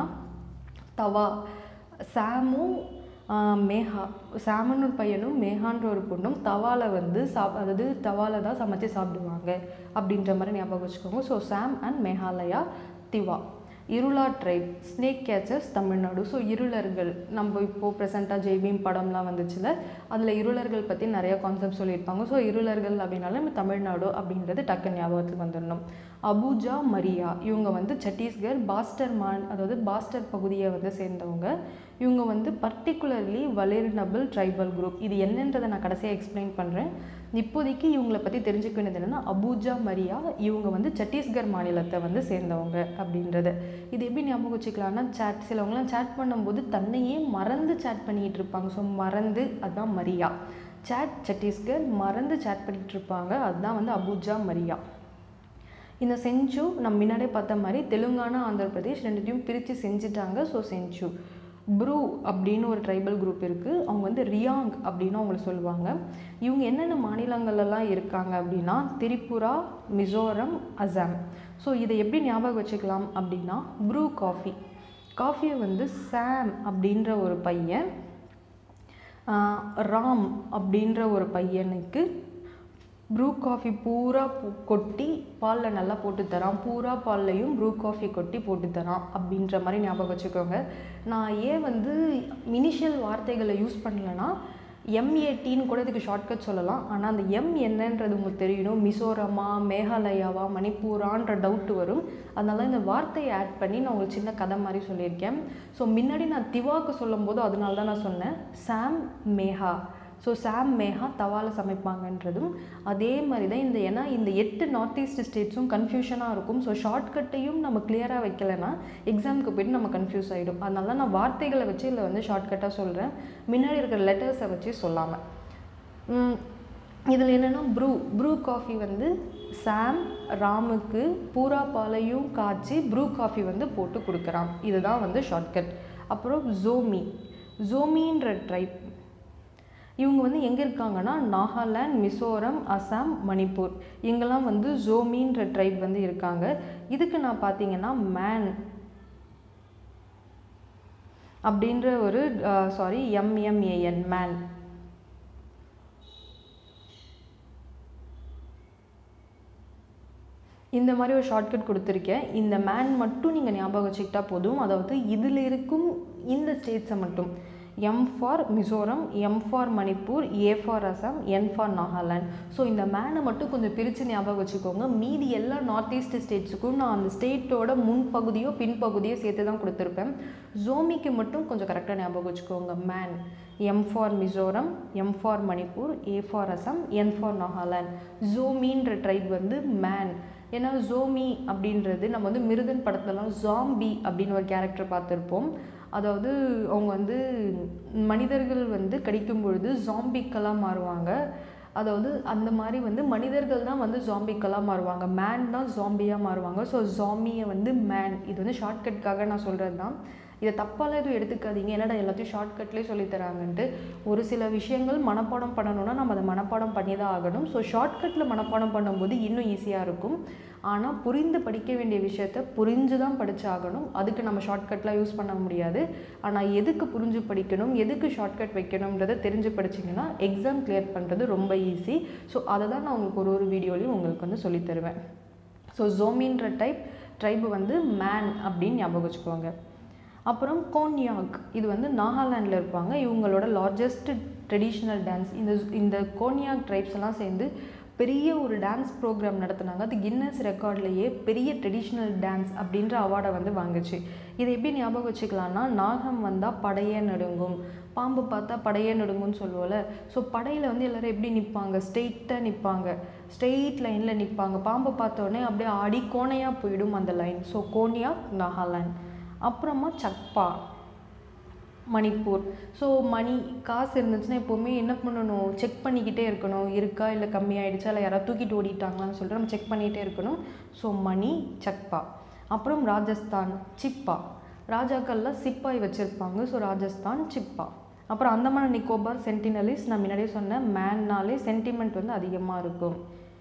தவா சாமும் மேஹா, சாமன்னு ஒரு பையனும் மேகான்ற ஒரு பொண்ணும் தவாவில் வந்து சாப் அதாவது தவாவில் தான் சமைச்சு சாப்பிடுவாங்க அப்படின்ற மாதிரி ஞாபகம் வச்சுக்கோங்க. So Assam and Meghalaya, Tiwa. Irula tribe, snake catchers, Tamil Nadu. So இருளர்கள், நம்ம இப்போது ப்ரெசென்ட்டாக ஜெய்பீம் படம்லாம் வந்துச்சுல, அதில் இருளர்கள் பற்றி நிறையா கான்செப்ட் சொல்லியிருப்பாங்க. ஸோ இருளர்கள் அப்படின்னாலும் நம்ம தமிழ்நாடு அப்படின்றது டக்கு ஞாபகத்துக்கு வந்துடணும். அபுஜா மரியா இவங்க வந்து சத்தீஸ்கர் பாஸ்டர் மான் அதாவது பாஸ்டர் பகுதியை வந்து சேர்ந்தவங்க. இவங்க வந்து பர்டிகுலர்லி வல்னரபிள் ட்ரைபல் குரூப். இது என்னன்றதை நான் கடைசியாக எக்ஸ்பிளைன் பண்ணுறேன். இப்போதைக்கு இவங்களை பற்றி தெரிஞ்சுக்க வேண்டியது என்னென்னா, அபுஜா மரியா இவங்க வந்து சத்தீஸ்கர் மாநிலத்தை வந்து சேர்ந்தவங்க அப்படின்றது. இது எப்படி ஞாபகம் வச்சுக்கலாம்னா, சேட் சிலவங்களாம் சேட் பண்ணும்போது தன்னையே மறந்து சேட் பண்ணிகிட்டு இருப்பாங்க. ஸோ மறந்து, அதுதான் மரியா. சேட் சத்தீஸ்கர், மறந்து சேட் பண்ணிகிட்டு இருப்பாங்க, அதுதான் வந்து அபுஜா மரியா. இந்த செஞ்சு நம்ம முன்னாடியே பார்த்த மாதிரி தெலுங்கானா, ஆந்திர பிரதேஷ் ரெண்டுத்தையும் பிரித்து செஞ்சுட்டாங்க. ஸோ செஞ்சு. ப்ரூ அப்படின்னு ஒரு ட்ரைபல் குரூப் இருக்குது. அவங்க வந்து ரியாங் அப்படின்னு அவங்கள சொல்லுவாங்க. இவங்க என்னென்ன மாநிலங்கள்லாம் இருக்காங்க அப்படின்னா திரிபுரா, மிசோரம், அசாம். ஸோ இதை எப்படி ஞாபகம் வச்சுக்கலாம் அப்படின்னா, ப்ரூ காஃபி காஃபியை வந்து சாம் அப்படின்ற ஒரு பையன், ராம் அப்படின்ற ஒரு பையனுக்கு ப்ரூ காஃபி பூரா கொட்டி பாலில் நல்லா போட்டு தரான். பூரா பால்லையும் ப்ரூ காஃபி கொட்டி போட்டு தரான் அப்படின்ற மாதிரி ஞாபகம் வச்சுக்கோங்க. நான் ஏன் வந்து இனிஷியல் வார்த்தைகளை யூஸ் பண்ணலைன்னா, எம்ஏடின்னு கூட இதுக்கு ஷார்ட்கட் சொல்லலாம். ஆனால் அந்த எம் என்னன்றது உங்களுக்கு தெரியணும். மிசோரமா, மேகாலயாவா, மணிப்பூரான்ற டவுட் வரும். அதனால இந்த வார்த்தையை ஆட் பண்ணி நான் உங்களுக்கு சின்ன கதை மாதிரி சொல்லியிருக்கேன். ஸோ முன்னாடி நான் திவாக்கு சொல்லும் போது அதனால தான் நான் சொன்னேன் சாம் மேஹா. ஸோ சாம் மேஹா தவாவில் சமைப்பாங்கன்றதும் அதே மாதிரி தான். இந்த ஏன்னா இந்த எட்டு நார்த் ஈஸ்ட் ஸ்டேட்ஸும் கன்ஃபியூஷனாக இருக்கும். ஸோ ஷார்ட்கட்டையும் நம்ம கிளியராக வைக்கலைன்னா எக்ஸாமுக்கு போய்ட்டு நம்ம கன்ஃபியூஸ் ஆகிடும். அதனால தான் நான் வார்த்தைகளை வச்சு இல்லை வந்து ஷார்ட்கட்டாக சொல்கிறேன், முன்னாடி இருக்கிற லெட்டர்ஸை வச்சு சொல்லாமல். இதில் என்னென்னா ப்ரூ ப்ரூ காஃபி வந்து சாம் ராமுக்கு பூரா பாலையும் காய்ச்சி ப்ரூ காஃபி வந்து போட்டு கொடுக்குறான். இதுதான் வந்து ஷார்ட்கட். அப்புறம் ஜோமி ஜோமின்ற ட்ரைப் இவங்க வந்து எங்கே இருக்காங்கன்னா நாகாலாந்து, மிசோரம், அசாம், மணிப்பூர் இங்கெல்லாம் வந்து ஜோமின்ற ட்ரைப் வந்து இருக்காங்க. இதுக்கு நான் பார்த்தீங்கன்னா மேன் அப்படின்ற ஒரு சாரி எம்எம்ஏஎன் மேன். இந்த மாதிரி ஒரு ஷார்ட்கட் கொடுத்துருக்கேன். இந்த மேன் மட்டும் நீங்கள் ஞாபகம் வச்சுக்கிட்டா போதும். அதாவது இதில் இருக்கும் இந்த ஸ்டேட்ஸை மட்டும், M for Mizoram, M for Manipur, A for Assam, N for Nagaland. So இந்த மேனை மட்டும் கொஞ்சம் பிரித்து ஞாபகம் வச்சுக்கோங்க. மீதி எல்லா நார்த் ஈஸ்ட் ஸ்டேட்ஸுக்கும் நான் அந்த ஸ்டேட்டோட முன்பகுதியோ பின்பகுதியோ சேர்த்து தான் கொடுத்துருப்பேன். ஜோமிக்கு மட்டும் கொஞ்சம் கரெக்டாக ஞாபகம் வச்சுக்கோங்க. Man, M for Mizoram, M for Manipur, A for Assam, N for Nagaland. ஜோமின்ற ட்ரைப் வந்து மேன். ஏன்னா ஜோமி அப்படின்றது நம்ம வந்து மிருதன் படத்துலலாம் ஜாம்பி அப்படின்னு ஒரு கேரக்டர் பார்த்துருப்போம். அதாவது அவங்க வந்து மனிதர்கள் வந்து கடிக்கும் பொழுது ஜாம்பிக்கெல்லாம் மாறுவாங்க. அதாவது அந்த மாதிரி வந்து மனிதர்கள் தான் வந்து ஜாம்பிக்கெல்லாம் மாறுவாங்க, மேன் தான் ஜாம்பியாக மாறுவாங்க. ஸோ ஜாம்பியை வந்து மேன். இது வந்து ஷார்ட்கட்காக நான் சொல்கிறது தான். இதை தப்பால் எதுவும் எடுத்துக்காதீங்க, என்னடா எல்லாத்தையும் ஷார்ட்கட்லேயே சொல்லித்தராங்கன்ட்டு. ஒரு சில விஷயங்கள் மனப்பாடம் பண்ணணும்னா நம்ம அதை மனப்பாடம் பண்ணி தான் ஆகணும். ஸோ ஷார்ட்கட்டில் மனப்பாடம் பண்ணும்போது இன்னும் ஈஸியாக இருக்கும். ஆனால் புரிந்து படிக்க வேண்டிய விஷயத்த புரிஞ்சு தான் படித்தாகணும். அதுக்கு நம்ம ஷார்ட்கட்லாம் யூஸ் பண்ண முடியாது. ஆனால் எதுக்கு புரிஞ்சு படிக்கணும், எதுக்கு ஷார்ட்கட் வைக்கணுன்றதை தெரிஞ்சு படிச்சிங்கன்னா எக்ஸாம் கிளியர் பண்ணுறது ரொம்ப ஈஸி. ஸோ அதை தான் நான் உங்களுக்கு ஒரு ஒரு வீடியோலையும் உங்களுக்கு வந்து சொல்லித்தருவேன். ஸோ ஜோமின்ற டைப் ட்ரைபு வந்து மேன் அப்படின்னு ஞாபகம் வச்சுக்கோங்க. அப்புறம் கோன்யாக், இது வந்து நாகாலாண்டில் இருப்பாங்க. இவங்களோட லார்ஜஸ்ட் ட்ரெடிஷ்னல் டான்ஸ். இந்த இந்த கோன்யாக் ட்ரைப்ஸ் எல்லாம் சேர்ந்து பெரிய ஒரு டான்ஸ் ப்ரோக்ராம் நடத்துனாங்க. அது கின்னஸ் ரெக்கார்ட்லேயே பெரிய ட்ரெடிஷ்னல் டான்ஸ் அப்படின்ற அவார்டை வந்து வாங்குச்சு. இதை எப்படி ஞாபகம் வச்சுக்கலாம்னா, நாகம் வந்தால் படையே நடுங்கும், பாம்பு பார்த்தா படையே நடுங்கும்னு சொல்லுவோம்ல. ஸோ படையில் வந்து எல்லோரும் எப்படி நிற்பாங்க, ஸ்ட்ரெயிட்டாக நிற்பாங்க, ஸ்ட்ரெயிட் லைனில் நிற்பாங்க. பாம்பை பார்த்தோடனே அப்படியே ஆடி கோணையாக போயிடும் அந்த லைன். ஸோ கோன்யாக் நாகாலாந்து. அப்புறமா சக்பா மணிப்பூர். ஸோ மணி காசு இருந்துச்சுன்னா எப்போவுமே என்ன பண்ணணும், செக் பண்ணிக்கிட்டே இருக்கணும், இருக்கா இல்லை கம்மியாயிடுச்சா இல்லை யாராவது தூக்கிட்டு ஓடிட்டாங்களான்னு சொல்லிட்டு நம்ம செக் பண்ணிகிட்டே இருக்கணும். ஸோ மணி சக்பா. அப்புறம் ராஜஸ்தான் சிப்பா. ராஜாக்கள்லாம் சிப்பாய் வச்சுருப்பாங்க. ஸோ ராஜஸ்தான் சிப்பா. அப்புறம் அந்தமான நிக்கோபார் சென்டினலிஸ். நான் முன்னாடியே சொன்னேன், மேன்னாலே சென்டிமெண்ட் வந்து அதிகமாக இருக்கும்.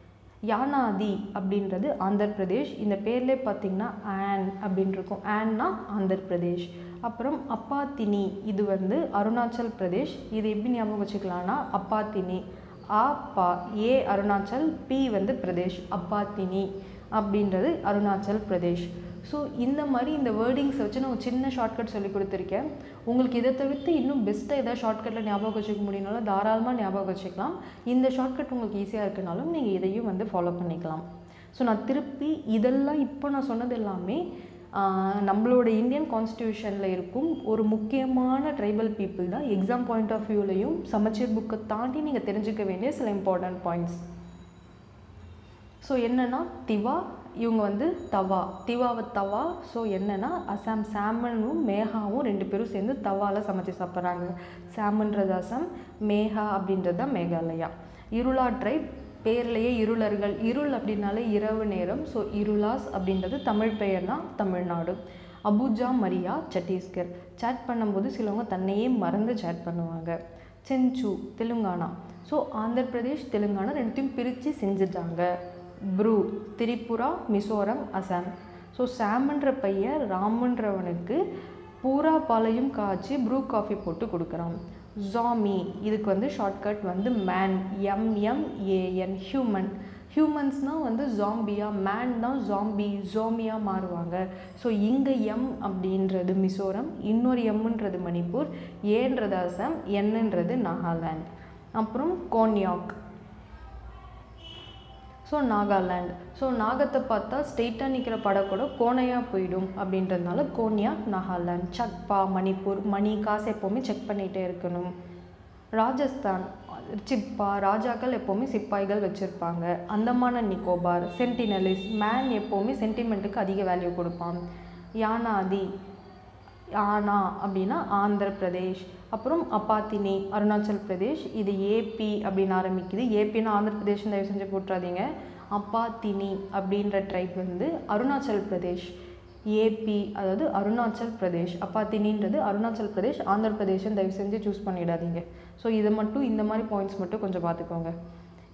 யானாதி அப்படின்றது ஆந்திர பிரதேஷ். இந்த பேர்லேயே பார்த்திங்கன்னா ஆன் அப்படின்னு இருக்கும். ஆன்னா ஆந்திர பிரதேஷ். அப்புறம் அப்பாத்தினி, இது வந்து அருணாச்சல் பிரதேஷ். இது எப்படி ஞாபகம் வச்சுக்கலாம்னா, அப்பாத்தினி, ஆ பா ஏ அருணாச்சல், பி வந்து பிரதேஷ், அப்பாத்தினி அப்படின்றது அருணாச்சல் பிரதேஷ். ஸோ இந்த மாதிரி இந்த வேர்டிங்ஸை வச்சு நான் ஒரு சின்ன ஷார்ட்கட் சொல்லி கொடுத்துருக்கேன். உங்களுக்கு இதை தவிர்த்து இன்னும் பெஸ்ட்டாக எதாவது ஷார்ட்கட்டில் ஞாபகம் வச்சுக்க முடியும்னாலும் தாராளமாக ஞாபகம் வச்சுக்கலாம். இந்த ஷார்ட்கட் உங்களுக்கு ஈஸியாக இருக்குனாலும் நீங்கள் இதையும் வந்து ஃபாலோ பண்ணிக்கலாம். ஸோ நான் திருப்பி இதெல்லாம் இப்போ நான் சொன்னது எல்லாமே நம்மளோட இந்தியன் கான்ஸ்டியூஷனில் இருக்கும் ஒரு முக்கியமான ட்ரைபல் பீப்புள் தான். எக்ஸாம் பாயிண்ட் ஆஃப் வியூலையும் சமச்சீர் புக்கை தாண்டி நீங்கள் தெரிஞ்சுக்க வேண்டிய சில இம்பார்ட்டன்ட் பாயிண்ட்ஸ். ஸோ என்னென்னா திவா, இவங்க வந்து தவா, திவாவை தவா. ஸோ என்னென்னா அசாம் சாமனும் மேகாவும் ரெண்டு பேரும் சேர்ந்து தவாவில் சமைச்சு சாப்பிட்றாங்க. சாமன்றது அசாம், மேகா அப்படின்றது தான் மேகாலயா. இருளா ட்ரைப், பேர்லேயே இருளர்கள், இருள் அப்படின்னாலே இரவு நேரம். ஸோ இருளாஸ் அப்படின்றது தமிழ் பெயர்னா தமிழ்நாடு. அபுஜா மரியா சத்தீஸ்கர். சேட் பண்ணும்போது சிலவங்க தன்னையே மறந்து சேட் பண்ணுவாங்க. செஞ்சு தெலுங்கானா. ஸோ ஆந்திர பிரதேஷ் தெலுங்கானா ரெண்டுத்தையும் பிரித்து செஞ்சுட்டாங்க. ப்ரூ திரிபுரா மிசோரம் அசாம். ஸோ சாமன்ற பையன் ராமன்றவனுக்கு பூரா பாலையும் காய்ச்சி ப்ரூ காஃபி போட்டு கொடுக்குறான். ஜாமி, இதுக்கு வந்து ஷார்ட்கட் வந்து மேன், எம்எம்ஏஎன், ஹியூமன். ஹியூமன்ஸ்னால் வந்து ஜாம்பியா, மேன் தான் ஜாம்பி ஜோமியாக மாறுவாங்க. ஸோ இங்கே எம் அப்படின்றது மிசோரம், இன்னொரு எம்ன்றது மணிப்பூர், ஏன்றது அசாம், என்னன்றது நாகாலாந்து. அப்புறம் கோன்யாக், ஸோ நாகாலாந்து. ஸோ நாகத்தை பார்த்தா ஸ்ட்ரெயிட்டாக நிற்கிற படம் கூட கோணையாக போயிடும் அப்படின்றதுனால கோன்யாக் நாகாலாந்து. சக்பா மணிப்பூர், மணி காசு எப்போவுமே செக் பண்ணிகிட்டே இருக்கணும். ராஜஸ்தான் சிப்பா, ராஜாக்கள் எப்போவுமே சிப்பாய்கள் வச்சுருப்பாங்க. அந்தமான நிக்கோபார் சென்டினலிஸ், மேன் எப்போவுமே சென்டிமெண்ட்டுக்கு அதிக வேல்யூ கொடுப்பான். யானாதி, யானா அப்படின்னா ஆந்திர பிரதேஷ். அப்புறம் அப்பாத்தினி அருணாச்சல் பிரதேஷ். இது ஏபி அப்படின்னு ஆரம்பிக்குது. ஏபின்னா ஆந்திர பிரதேஷ் தயவு செஞ்சு போட்டுறாதீங்க. அப்பாத்தினி அப்படின்ற ட்ரைப் வந்து அருணாச்சல் பிரதேஷ். ஏபி அதாவது அருணாச்சல் பிரதேஷ். அப்பாத்தினின்றது அருணாச்சல் பிரதேஷ், ஆந்திர பிரதேஷ்னு தயவு செஞ்சு சூஸ் பண்ணிடாதீங்க. ஸோ இதை மட்டும் இந்த மாதிரி பாயிண்ட்ஸ் மட்டும் கொஞ்சம் பார்த்துக்கோங்க.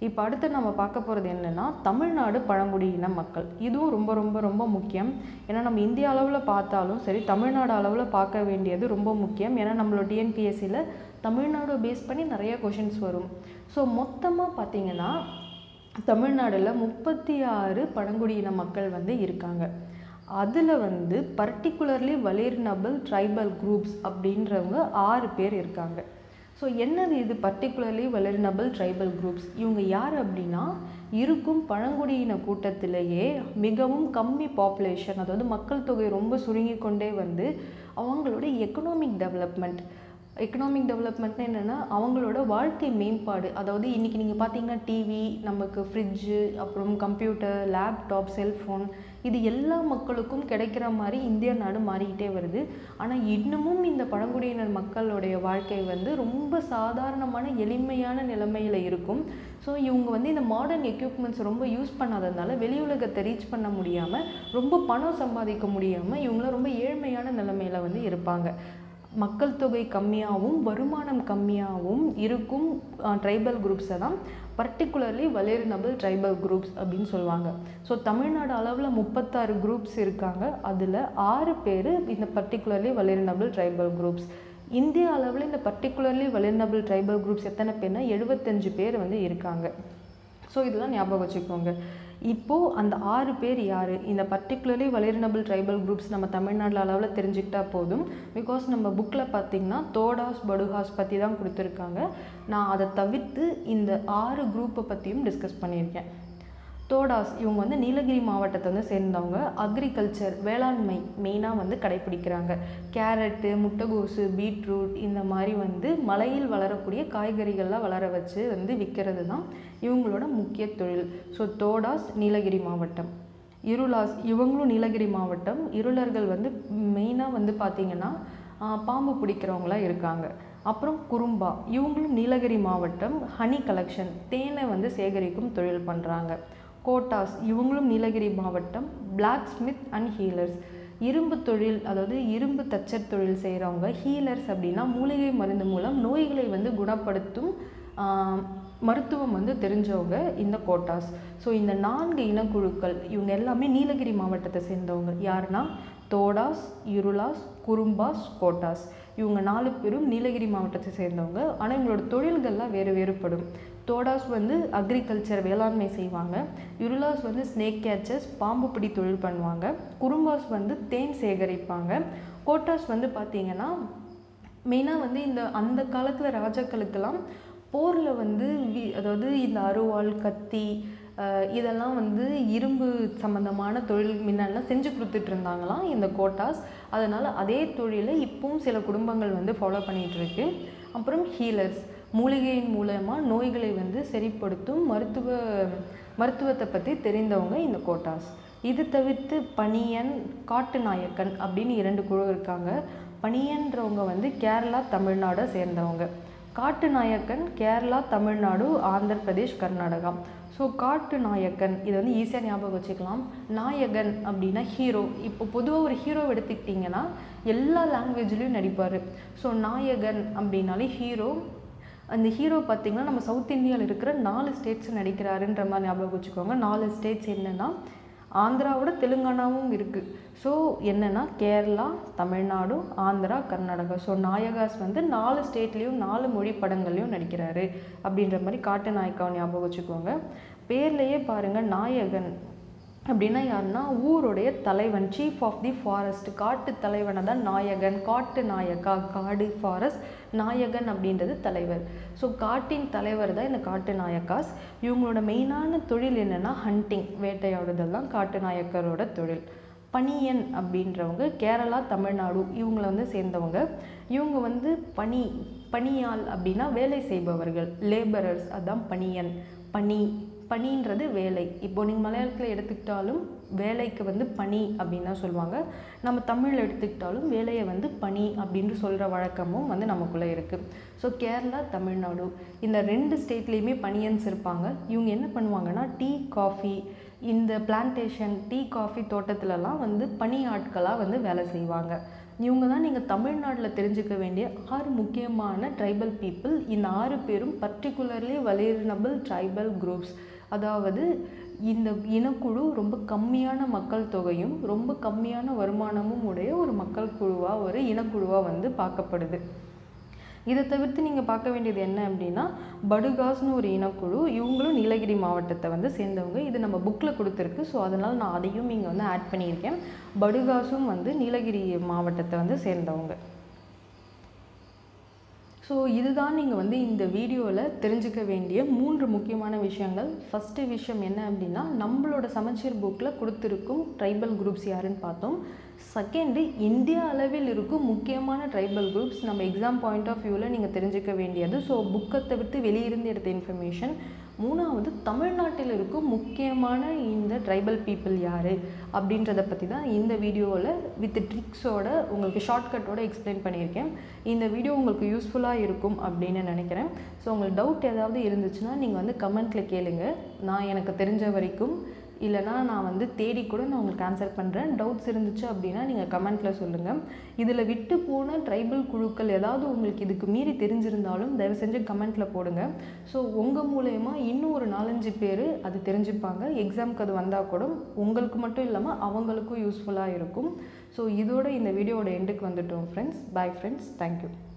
இப்போ அடுத்து நம்ம பார்க்க போகிறது என்னென்னா தமிழ்நாடு பழங்குடியின மக்கள். இதுவும் ரொம்ப ரொம்ப ரொம்ப முக்கியம். ஏன்னா நம்ம இந்திய அளவில் பார்த்தாலும் சரி, தமிழ்நாடு அளவில் பார்க்க வேண்டியது ரொம்ப முக்கியம். ஏன்னா நம்மளோட டிஎன்பிஎஸ்சியில் தமிழ்நாடு பேஸ் பண்ணி நிறைய கொஷின்ஸ் வரும். ஸோ மொத்தமாக பார்த்திங்கன்னா தமிழ்நாடில் முப்பத்தி ஆறு பழங்குடியின மக்கள் வந்து இருக்காங்க. அதில் வந்து பர்டிகுலர்லி வல்னரபிள் ட்ரைபல் குரூப்ஸ் அப்படின்றவங்க ஆறு பேர் இருக்காங்க. ஸோ என்னது இது பர்டிகுலர்லி வல்னரபிள் ட்ரைபல் குரூப்ஸ்? இவங்க யார் அப்படின்னா, இருக்கும் பழங்குடியின கூட்டத்திலேயே மிகவும் கம்மி பாப்புலேஷன், அதாவது மக்கள் தொகை ரொம்ப சுருங்கி கொண்டே வந்து அவங்களோட எக்கனாமிக் டெவலப்மெண்ட் எக்கனாமிக் டெவலப்மெண்ட்னா என்னென்னா அவங்களோட வாழ்க்கை மேம்பாடு. அதாவது இன்றைக்கி நீங்கள் பார்த்தீங்கன்னா டிவி, நமக்கு ஃப்ரிட்ஜு, அப்புறம் கம்ப்யூட்டர், லேப்டாப், செல்ஃபோன், இது எல்லா மக்களுக்கும் கிடைக்கிற மாதிரி இந்திய நாடு மாறிக்கிட்டே வருது. ஆனால் இன்னமும் இந்த பழங்குடியினர் மக்களுடைய வாழ்க்கை வந்து ரொம்ப சாதாரணமான எளிமையான நிலைமையில் இருக்கும். ஸோ இவங்க வந்து இந்த மாடர்ன் எக்யூப்மெண்ட்ஸ் ரொம்ப யூஸ் பண்ணாததுனால வெளி உலகத்தை ரீச் பண்ண முடியாமல், ரொம்ப பணம் சம்பாதிக்க முடியாமல் இவங்களாம் ரொம்ப ஏழ்மையான நிலைமையில் வந்து இருப்பாங்க. மக்கள் தொகை கம்மியாகவும் வருமானம் கம்மியாகவும் இருக்கும் ட்ரைபல் குரூப்ஸை தான் பர்டிகுலர்லி வல்னரபிள் ட்ரைபல் குரூப்ஸ் அப்படின்னு சொல்லுவாங்க. ஸோ தமிழ்நாடு அளவில் முப்பத்தாறு குரூப்ஸ் இருக்காங்க. அதில் ஆறு பேர் இந்த பர்டிகுலர்லி வல்னரபிள் ட்ரைபல் குரூப்ஸ். இந்திய அளவில் இந்த பர்டிகுலர்லி வல்னரபிள் ட்ரைபல் குரூப்ஸ் எத்தனை பேர்னா எழுபத்தஞ்சு பேர் வந்து இருக்காங்க. ஸோ இதெல்லாம் ஞாபகம் வச்சுக்கோங்க. இப்போது அந்த ஆறு பேர் யார்? இந்த பர்டிகுலர்லி வல்னரபிள் ட்ரைபல் குரூப்ஸ் நம்ம தமிழ்நாடு அளவில் தெரிஞ்சுக்கிட்டா போதும். பிகாஸ் நம்ம புக்கில் பார்த்திங்கன்னா தோடாஸ், படுகாஸ் பற்றி தான் கொடுத்துருக்காங்க. நான் அதை தவிர்த்து இந்த ஆறு குரூப்பை பற்றியும் டிஸ்கஸ் பண்ணியிருக்கேன். தோடாஸ் இவங்க வந்து நீலகிரி மாவட்டத்தை வந்து சேர்ந்தவங்க. அக்ரிகல்ச்சர், வேளாண்மை மெயினாக வந்து கடைப்பிடிக்கிறாங்க. கேரட்டு, முட்டைகோசு, பீட்ரூட் இந்த மாதிரி வந்து மலையில் வளரக்கூடிய காய்கறிகள்லாம் வளர வச்சு வந்து விற்கிறது தான் இவங்களோட முக்கிய தொழில். ஸோ தோடாஸ் நீலகிரி மாவட்டம். இருளாஸ் இவங்களும் நீலகிரி மாவட்டம். இருளர்கள் வந்து மெயினாக வந்து பார்த்திங்கன்னா பாம்பு பிடிக்கிறவங்களாம் இருக்காங்க. அப்புறம் குறும்பா இவங்களும் நீலகிரி மாவட்டம். ஹனி கலெக்ஷன், தேனை வந்து சேகரிக்கும் தொழில் பண்ணுறாங்க. கோட்டாஸ் இவங்களும் நீலகிரி மாவட்டம். பிளாக் ஸ்மித் அண்ட் ஹீலர்ஸ் இரும்பு தொழில், அதாவது இரும்பு தச்சர் தொழில் செய்கிறவங்க. ஹீலர்ஸ் அப்படின்னா மூலிகை மருந்து மூலம் நோய்களை வந்து குணப்படுத்தும் மருத்துவம் வந்து தெரிஞ்சவங்க இந்த கோட்டாஸ். ஸோ இந்த நான்கு இனக்குழுக்கள் இவங்க எல்லாமே நீலகிரி மாவட்டத்தை சேர்ந்தவங்க. யாருன்னா தோடாஸ், இருளாஸ், குறும்பாஸ், கோட்டாஸ். இவங்க நாலு பேரும் நீலகிரி மாவட்டத்தை சேர்ந்தவங்க. ஆனால் இவங்களோட தொழில்கள்லாம் வேறு வேறுபடும். தோடாஸ் வந்து அக்ரிகல்ச்சர், வேளாண்மை செய்வாங்க. இருளாஸ் வந்து ஸ்னேக் கேச்சர்ஸ், பாம்பு பிடி தொழில் பண்ணுவாங்க. குறும்பாஸ் வந்து தேன் சேகரிப்பாங்க. கோட்டாஸ் வந்து பார்த்திங்கன்னா மெயினாக வந்து இந்த அந்த காலத்தில் ராஜாக்களுக்கெல்லாம் போரில் வந்து வி அதாவது இந்த அருவாள், கத்தி இதெல்லாம் வந்து இரும்பு சம்மந்தமான தொழில் முன்னெல்லாம் செஞ்சு கொடுத்துட்டு இருந்தாங்களாம் இந்த கோட்டாஸ். அதனால் அதே தொழிலை இப்பவும் சில குடும்பங்கள் வந்து ஃபாலோ பண்ணிகிட்ருக்கு. அப்புறம் ஹீலர்ஸ் மூலிகையின் மூலமாக நோய்களை வந்து சரிப்படுத்தும் மருத்துவ மருத்துவத்தை பற்றி தெரிந்தவங்க இந்த கோட்டாஸ். இது தவிர்த்து பனியன், காட்டு நாயக்கன் அப்படின்னு இரண்டு குழு இருக்காங்க. பனியன்றவங்க வந்து கேரளா, தமிழ்நாடை சேர்ந்தவங்க. காட்டு நாயக்கன் கேரளா, தமிழ்நாடு, ஆந்திர பிரதேஷ், கர்நாடகா. ஸோ காட்டு நாயக்கன் இது வந்து ஈஸியாக ஞாபகம் வச்சுக்கலாம். நாயகன் அப்படின்னா ஹீரோ. இப்போ பொதுவாக ஒரு ஹீரோ எடுத்துக்கிட்டிங்கன்னா எல்லா லாங்குவேஜ்லேயும் நடிப்பார். ஸோ நாயகன் அப்படின்னாலே ஹீரோ. அந்த ஹீரோ பார்த்திங்கன்னா நம்ம சவுத் இந்தியாவில் இருக்கிற நாலு ஸ்டேட்ஸ் நடிக்கிறாருன்ற மாதிரி ஞாபகம் வச்சுக்கோங்க. நாலு ஸ்டேட்ஸ் என்னென்னா ஆந்திராவோட தெலுங்கானாவும் இருக்குது. ஸோ என்னென்னா கேரளா, தமிழ்நாடு, ஆந்திரா, கர்நாடகா. ஸோ நாயகாஸ் வந்து நாலு ஸ்டேட்லேயும் நாலு மொழி படங்கள்லையும் நடிக்கிறாரு அப்படின்ற மாதிரி காட்டு நாயக்காவை ஞாபகம் வச்சுக்கோங்க. பேர்லேயே பாருங்கள், நாயகன் அப்படின்னா யாருன்னா ஊருடைய தலைவன், சீஃப் ஆஃப் தி ஃபாரஸ்ட். காட்டு தலைவனை தான் நாயகன், காட்டு நாயக்கா, காடு ஃபாரஸ்ட், நாயகன் அப்படின்றது தலைவர். ஸோ காட்டின் தலைவர் தான் இந்த காட்டு நாயக்காஸ். இவங்களோட மெயினான தொழில் என்னென்னா ஹண்டிங், வேட்டையாடுதல் தான் காட்டு நாயக்கரோட தொழில். பனியன் அப்படின்றவங்க கேரளா, தமிழ்நாடு இவங்கள வந்து சேர்ந்தவங்க. இவங்க வந்து பனி பனியால் அப்படின்னா வேலை செய்பவர்கள், லேபரர்ஸ், அதுதான் பனியன். பனி பனின்றது வேலை. இப்போ நீங்கள் மலையாளத்தில் எடுத்துக்கிட்டாலும் வேலைக்கு வந்து பனி அப்படின்னு தான் சொல்லுவாங்க. நம்ம தமிழில் எடுத்துக்கிட்டாலும் வேலையை வந்து பனி அப்படின்னு சொல்கிற வழக்கமும் வந்து நமக்குள்ளே இருக்குது. ஸோ கேரளா, தமிழ்நாடு இந்த ரெண்டு ஸ்டேட்லேயுமே பனியன்ஸ் இருப்பாங்க. இவங்க என்ன பண்ணுவாங்கன்னா டீ, காஃபி, இந்த பிளான்டேஷன், டீ காஃபி தோட்டத்திலலாம் வந்து பனி ஆட்களாக வந்து வேலை செய்வாங்க. இவங்க தான் நீங்கள் தமிழ்நாட்டில் தெரிஞ்சுக்க வேண்டிய ஆறு முக்கியமான ட்ரைபல் பீப்புள். இந்த ஆறு பேரும் பர்டிகுலர்லி வல்னரபிள் ட்ரைபல் குரூப்ஸ். அதாவது இந்த இனக்குழு ரொம்ப கம்மியான மக்கள் தொகையும் ரொம்ப கம்மியான வருமானமும் உடைய ஒரு மக்கள் குழுவாக ஒரு இனக்குழுவாக வந்து பார்க்கப்படுது. இதை தவிர்த்து நீங்கள் பார்க்க வேண்டியது என்ன அப்படின்னா படுகாஸ்னு ஒரு இனக்குழு. இவங்களும் நீலகிரி மாவட்டத்தை வந்து சேர்ந்தவங்க. இது நம்ம புக்கில் கொடுத்துருக்கு. ஸோ அதனால் நான் அதையும் இங்கே வந்து ஆட் பண்ணியிருக்கேன். படுகாஸும் வந்து நீலகிரி மாவட்டத்தை வந்து சேர்ந்தவங்க. ஸோ இதுதான் நீங்கள் வந்து இந்த வீடியோவில் தெரிஞ்சுக்க வேண்டிய மூன்று முக்கியமான விஷயங்கள். ஃபஸ்ட்டு விஷயம் என்ன அப்படின்னா நம்மளோட சமச்சீர் புக்கில் கொடுத்துருக்கும் ட்ரைபல் குரூப்ஸ் யாருன்னு பார்த்தோம். செகண்டு, இந்தியா அளவில் இருக்கும் முக்கியமான ட்ரைபல் குரூப்ஸ் நம்ம எக்ஸாம் பாயிண்ட் ஆஃப் வியூவில் நீங்கள் தெரிஞ்சுக்க வேண்டியது. ஸோ புக்கை தவிர்த்து வெளியிருந்து எடுத்த இன்ஃபர்மேஷன். மூணாவது, தமிழ்நாட்டில் இருக்கும் முக்கியமான இந்த ட்ரைபல் பீப்புள் யார் அப்படின்றத பற்றி தான் இந்த வீடியோவில் வித் ட்ரிக்ஸோட உங்களுக்கு ஷார்ட்கட்டோட எக்ஸ்பிளைன் பண்ணியிருக்கேன். இந்த வீடியோ உங்களுக்கு யூஸ்ஃபுல்லாக இருக்கும் அப்படின்னு நினைக்கிறேன். ஸோ உங்களுக்கு டவுட் ஏதாவது இருந்துச்சுன்னா நீங்கள் வந்து கமெண்ட்டில் கேளுங்க. நான் எனக்கு தெரிஞ்ச வரைக்கும் இல்லைனா நான் வந்து தேடி கூட நான் உங்களுக்கு ஆன்சர் பண்ணுறேன். டவுட்ஸ் இருந்துச்சு அப்படின்னா நீங்கள் கமெண்ட்டில் சொல்லுங்கள். இதில் விட்டு போன ட்ரைபல் குழுக்கள் ஏதாவது உங்களுக்கு இதுக்கு மீறி தெரிஞ்சிருந்தாலும் தயவு செஞ்சு கமெண்ட்டில் போடுங்க. ஸோ உங்கள் மூலயமா இன்னும் ஒரு நாலஞ்சு பேர் அது தெரிஞ்சுப்பாங்க. எக்ஸாமுக்கு அது வந்தால் கூட உங்களுக்கு மட்டும் இல்லாமல் அவங்களுக்கும் யூஸ்ஃபுல்லாக இருக்கும். ஸோ இதோட இந்த வீடியோவோட எண்டுக்கு வந்துட்டோம் ஃப்ரெண்ட்ஸ். Bye friends. தேங்க்யூ.